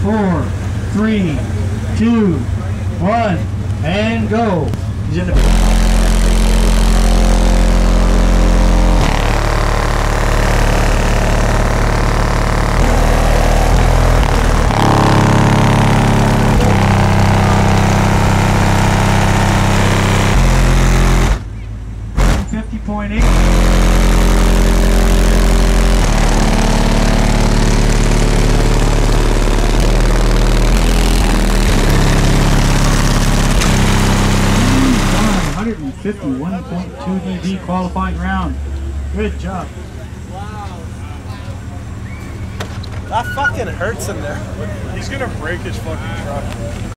4, 3, 2, 1, and go. He's in the 50.8. $151.2 dB qualifying round. Good job. Wow. That fucking hurts in there. He's gonna break his fucking truck.